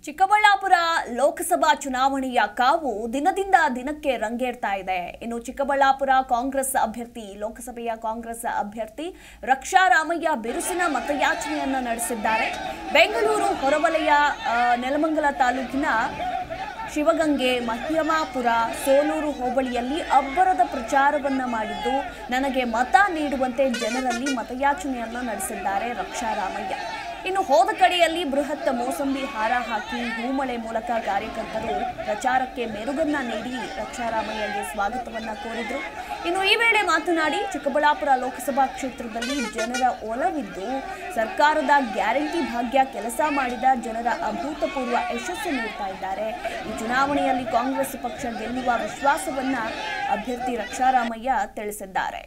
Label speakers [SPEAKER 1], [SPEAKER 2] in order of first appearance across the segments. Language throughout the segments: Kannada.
[SPEAKER 1] ಚಿಕ್ಕಬಳ್ಳಾಪುರ ಲೋಕಸಭಾ ಚುನಾವಣೆಯ ಕಾವು ದಿನದಿಂದ ದಿನಕ್ಕೆ ರಂಗೇರ್ತಾ ಇದೆ. ಇನ್ನು ಚಿಕ್ಕಬಳ್ಳಾಪುರ ಕಾಂಗ್ರೆಸ್ ಅಭ್ಯರ್ಥಿ ಲೋಕಸಭೆಯ ಕಾಂಗ್ರೆಸ್ ಅಭ್ಯರ್ಥಿ ರಕ್ಷಾ ರಾಮಯ್ಯ ಬಿರುಸಿನ ಮತಯಾಚನೆಯನ್ನ ನಡೆಸಿದ್ದಾರೆ. ಬೆಂಗಳೂರು ಹೊರವಲಯ ನೆಲಮಂಗಲ ತಾಲೂಕಿನ ಶಿವಗಂಗೆ, ಮಹ್ಯಮಾಪುರ, ಸೋಲೂರು ಹೋಬಳಿಯಲ್ಲಿ ಅಬ್ಬರದ ಪ್ರಚಾರವನ್ನ ಮಾಡಿದ್ದು ನನಗೆ ಮತ ನೀಡುವಂತೆ ಜನರಲ್ಲಿ ಮತಯಾಚನೆಯನ್ನ ನಡೆಸಿದ್ದಾರೆ ರಕ್ಷಾ ರಾಮಯ್ಯ. ಇನ್ನು ಹೋದ ಕಡೆಯಲ್ಲಿ ಬೃಹತ್ ಮೋಸಂಬಿ ಹಾರ ಹಾಕಿ ಹೂಮಳೆ ಮೂಲಕ ಕಾರ್ಯಕರ್ತರು ಪ್ರಚಾರಕ್ಕೆ ಮೆರುಗನ್ನ ನೀಡಿ ರಕ್ಷಾರಾಮಯ್ಯಗೆ ಸ್ವಾಗತವನ್ನ ಕೋರಿದ್ರು. ಇನ್ನು ಈ ವೇಳೆ ಮಾತನಾಡಿ ಚಿಕ್ಕಬಳ್ಳಾಪುರ ಲೋಕಸಭಾ ಕ್ಷೇತ್ರದಲ್ಲಿ ಜನರ ಒಲವಿದ್ದು ಸರ್ಕಾರದ ಗ್ಯಾರಂಟಿ ಭಾಗ್ಯ ಕೆಲಸ ಮಾಡಿದ ಜನರ ಅಭೂತಪೂರ್ವ ಯಶಸ್ಸು ನೀಡ್ತಾ ಇದ್ದಾರೆ. ಈ ಚುನಾವಣೆಯಲ್ಲಿ ಕಾಂಗ್ರೆಸ್ ಪಕ್ಷ ಗೆಲ್ಲುವ ವಿಶ್ವಾಸವನ್ನ ಅಭ್ಯರ್ಥಿ ರಕ್ಷಾರಾಮಯ್ಯ ತಿಳಿಸಿದ್ದಾರೆ.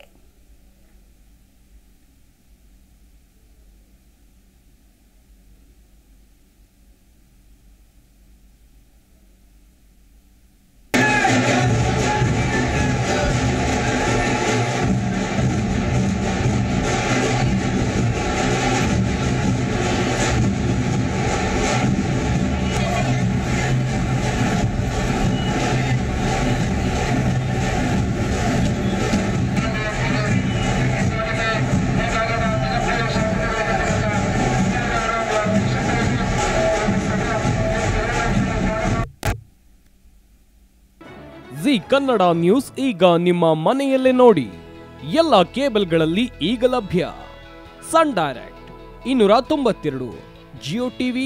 [SPEAKER 2] ಜಿ ಕನ್ನಡ ನ್ಯೂಸ್ ಈಗ ನಿಮ್ಮ ಮನೆಯಲ್ಲೇ ನೋಡಿ. ಎಲ್ಲ ಕೇಬಲ್ಗಳಲ್ಲಿ ಈಗ ಲಭ್ಯ. Sun Direct 292, Jio TV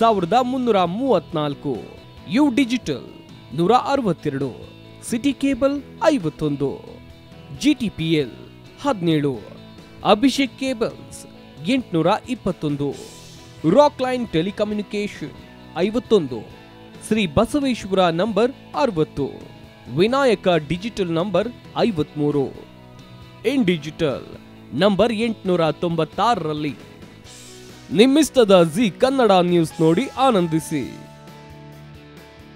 [SPEAKER 2] 1334, U Digital 162, City Cable 51, GTPL 17, Abhishek cables 821, Rock Line telecommunication 51, Shri Basaveshwara number 60, Vinayaka digital number 53, in digital number 896ರಲ್ಲಿ ನಿಮ್ಮಿಸ್ತದ ಜಿ ಕನ್ನಡ ನ್ಯೂಸ್ ನೋಡಿ ಆನಂದಿಸಿ.